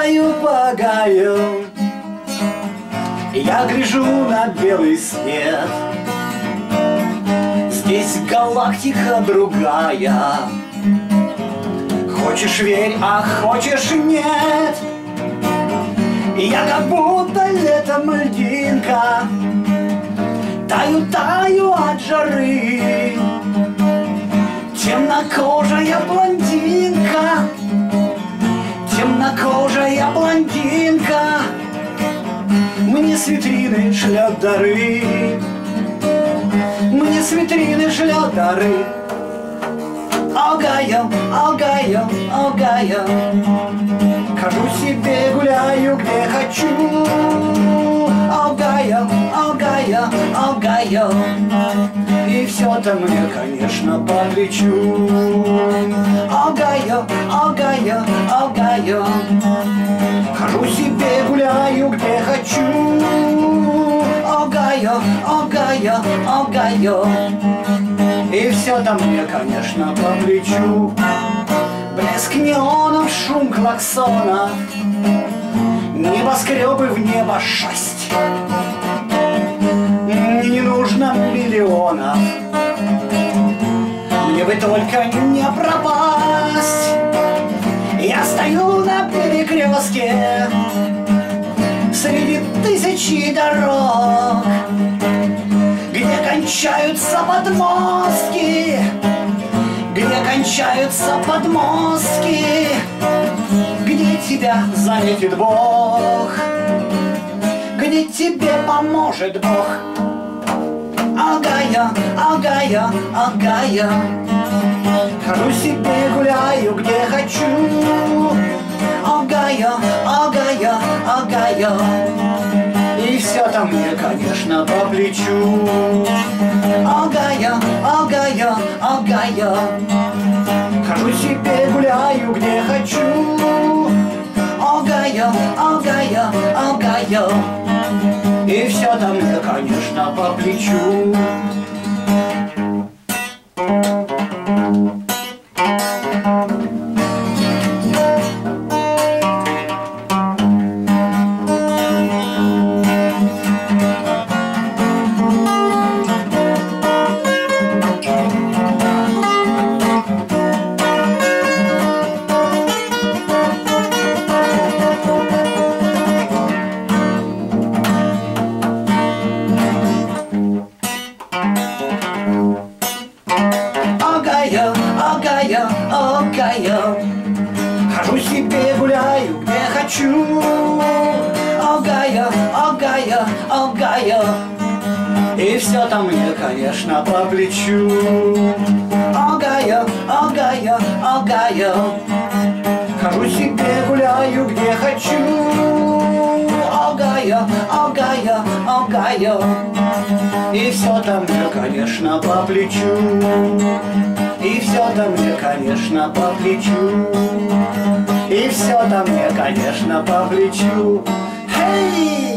гуляю по гаю, я гляжу на белый свет. Здесь галактика другая. Хочешь верь, а хочешь нет. Я как будто летом льдинка, таю от жары. Темнокожая блондинка, темнокожая блондинка, мне с витрины шлет дары, мне с витрины шлет дары. Огайо, огайо, огайо, хожу себе гуляю где хочу. Огайо, огайо, огайо, и все-то мне, конечно, по плечу. Огайо, огайо, огайо, хожу себе гуляю где хочу. Огайо, огайо, огайо, и все-то мне, конечно, по плечу. Блеск неонов, шум клаксонов, небоскребы в небо шесть. Мне не нужно миллионов, мне бы только не пропасть. Я стою на перекрестке среди тысячи дорог, где кончаются подмостки, где кончаются подмостки, где тебя заметит Бог, где тебе поможет Бог. Огайо, огайо, огайо, хожу себе гуляю где хочу. Огайо, огайо, огайо, и все-то мне, конечно, по плечу. Огайо, огайо, огайо, хожу себе гуляю где хочу. Огайо, огайо, огайо, и все-то мне, конечно, по плечу. Огайо, огайо, огайо, хожу себе гуляю где хочу. Огайо, огайо, огайо, и все-то мне, конечно, по плечу. Огайо, огайо, огайо, хожу себе гуляю где хочу. Огайо, огайо, огайо, и все-то мне, конечно, по плечу. И все-то мне, конечно, по плечу. И все-то мне, конечно, по плечу. Hey!